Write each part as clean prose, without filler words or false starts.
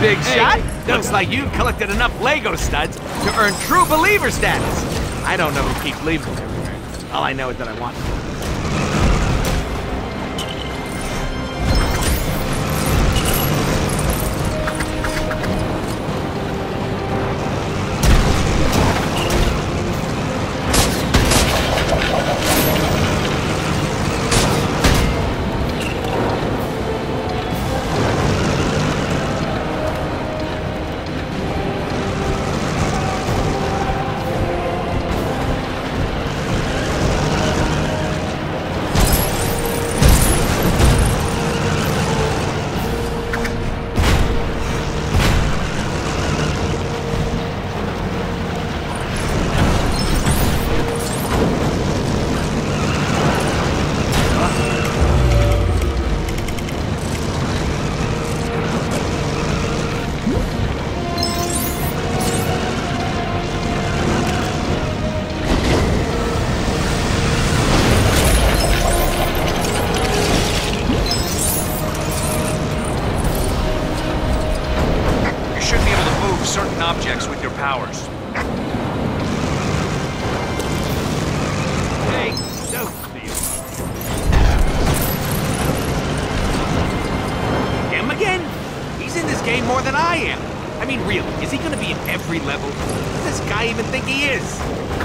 big shot. Looks like you've collected enough Lego studs to earn true believer status. I don't know who keeps leaving them everywhere. All I know is that I want them. Certain objects with your powers. Hey, don't steal. Him again? He's in this game more than I am. I mean, really, is he gonna be in every level? Does this guy even think he is?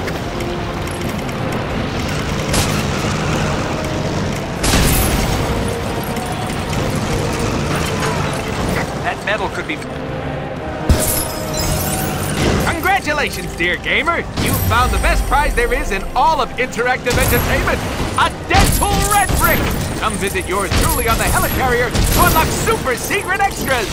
That metal could be... Congratulations, dear gamer! You found the best prize there is in all of interactive entertainment! A Deadpool Red Brick! Come visit yours truly on the Helicarrier to unlock super secret extras!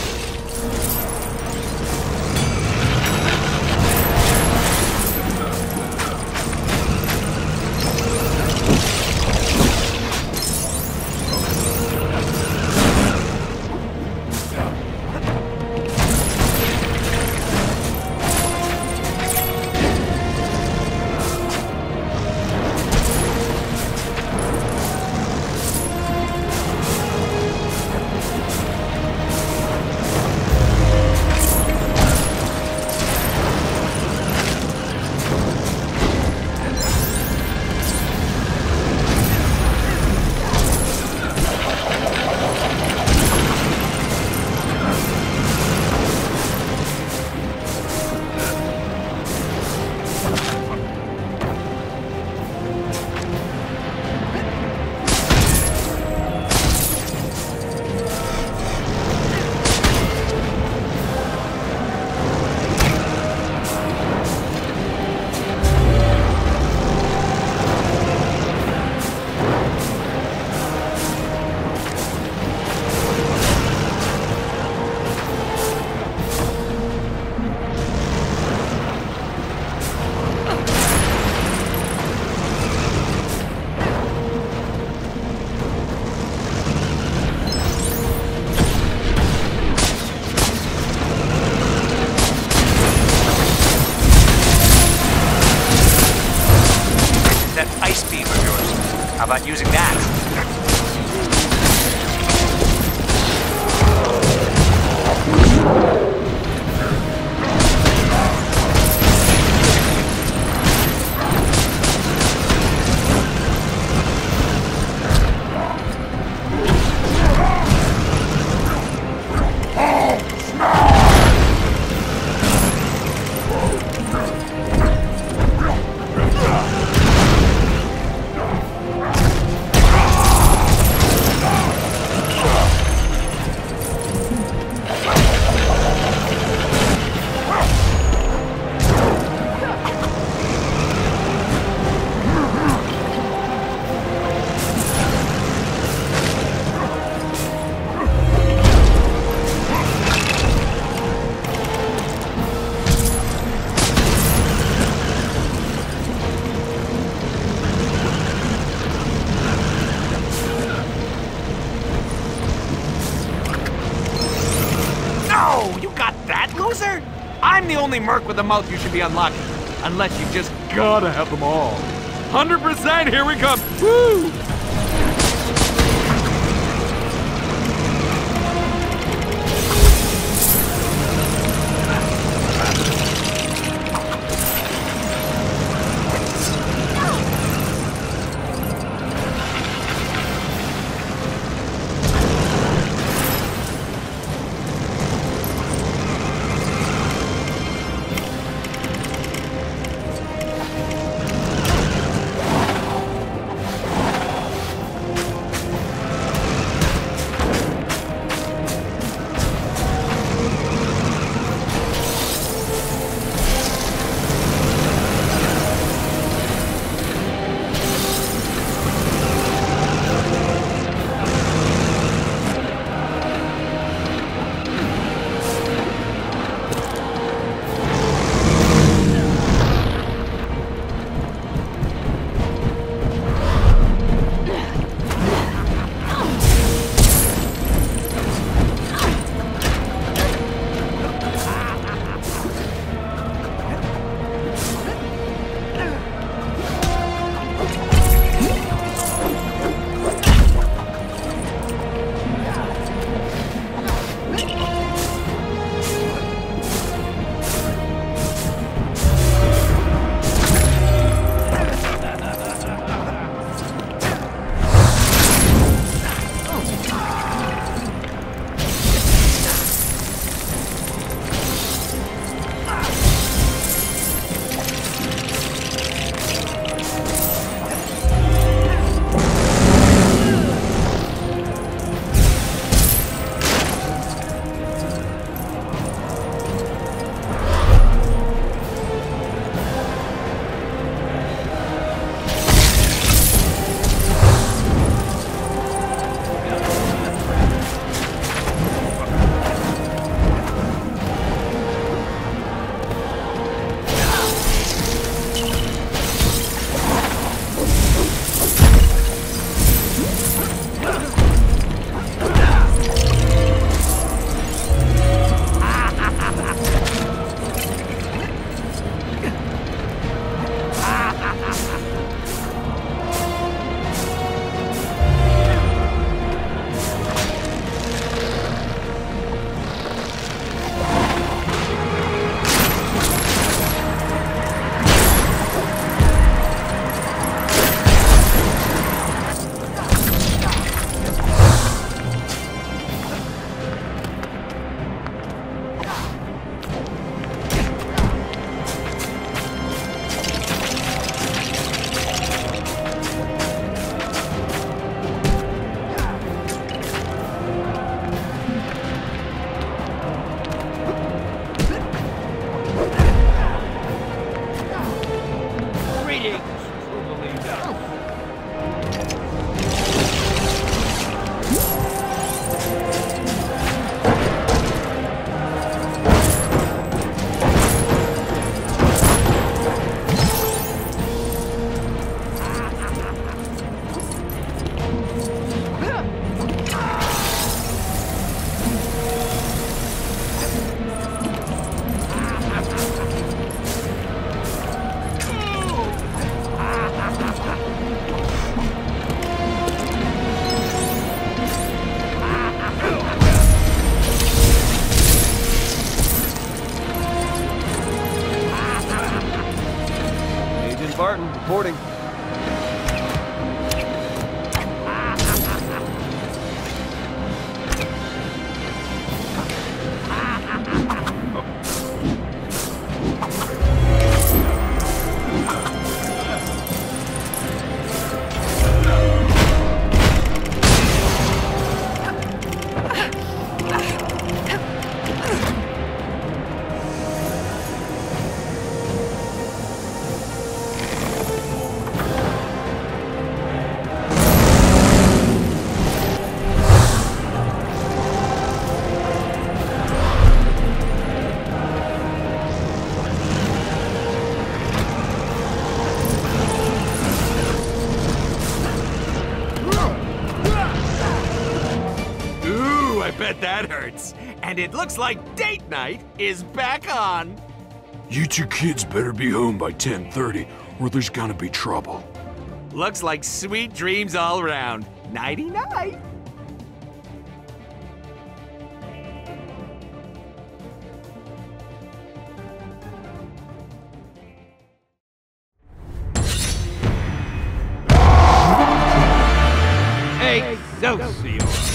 How about using that? loser? I'm the only merc with a mouth you should be unlocking. Unless you just gotta have them all. 100%, here we come. Woo! And it looks like date night is back on. You two kids better be home by 10:30, or there's gonna be trouble. Looks like sweet dreams all around. Nighty-night. Excelsior!